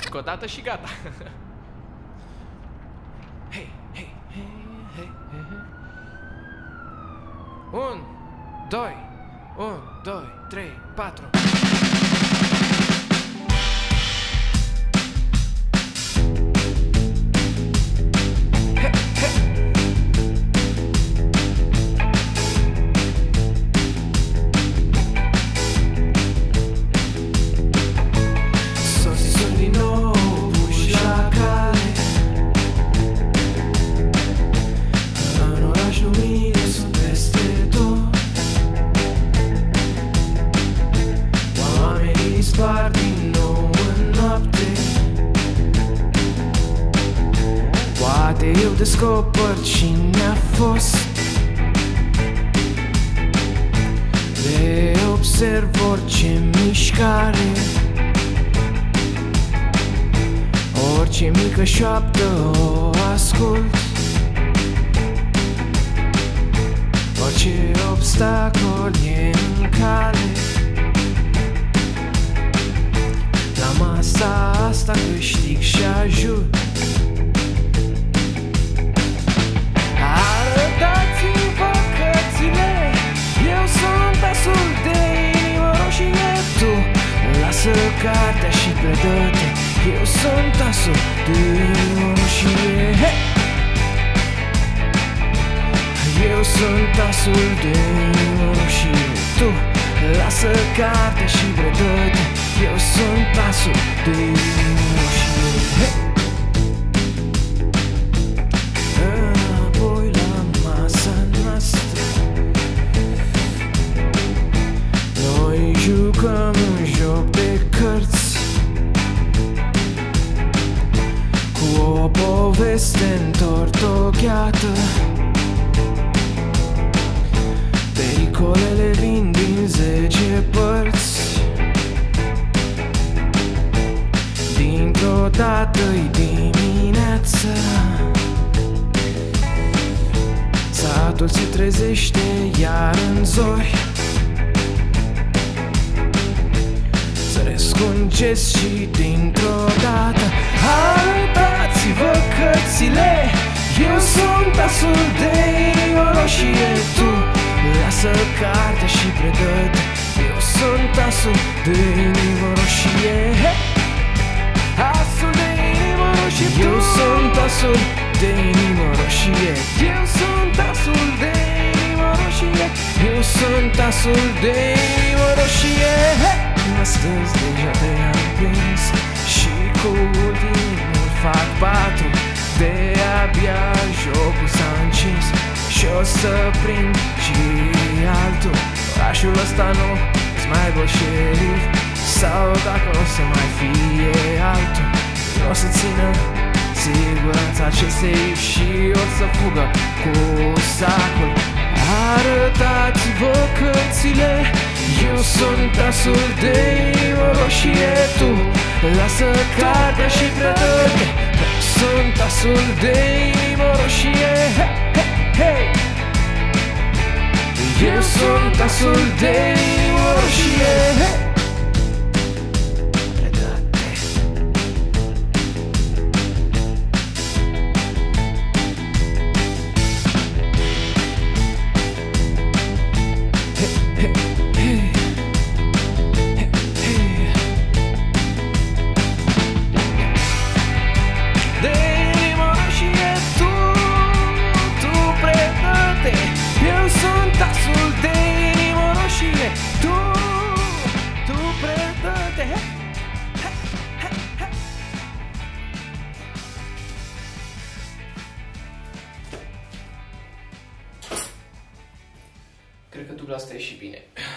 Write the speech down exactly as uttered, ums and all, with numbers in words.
Încă o dată și gata. Hei, hei, hei, hei, hei, hei. Un, doi, un, doi, trei, patru. Dispar din nou în noapte. Poate eu descoper cine a fost. Le observ orice mișcare, orice mică șoaptă o ascult. Orice obstacol e în cale. La masa asta câștig și ajut. Arătați-vă cărțile, eu sunt asul de inimă roșie. Tu lasă cartea și predă-te, eu sunt asul de inimă roșie. Hey! Eu sunt asul de inimă roșie. Tu lasă cartea și predă-te, eu sunt asul de inimă roșie. Hey! Înapoi la masa noastră, noi jucăm un joc de cărți, cu o poveste întortocheată. Pericolele vin din zece părți. Dintr-o dată-i dimineața, satul se trezește iar în zori. Săresc un gest și dintr-o dată arătați-vă cărțile, eu sunt asul de inimă roșie. Tu lasă cartea și predă-te, eu sunt asul de inimă roșie. Hey! Asul de inimă roșie. Eu sunt asul de inimă roșie. Eu sunt asul de inimă roșie. Eu sunt asul de inimă roșie. Hey! Astăzi deja te-am prins și cu ultimul fac patru. De-abia jocul s-a încins și o să prind și altul. Orașul ăsta nu îți mai aibă șerif, sau dacă o să mai fie altul, o să țină siguranța acestei și o să fugă cu sacul. Arătați-vă cărțile, eu sunt asul de inimă roșie. Tu lasă cartea și predă-te, sunt asul de inimă roșie. Hey, hey, hey! Eu sunt asul de inimă roșie. Hey! Cred că dubla asta e și bine.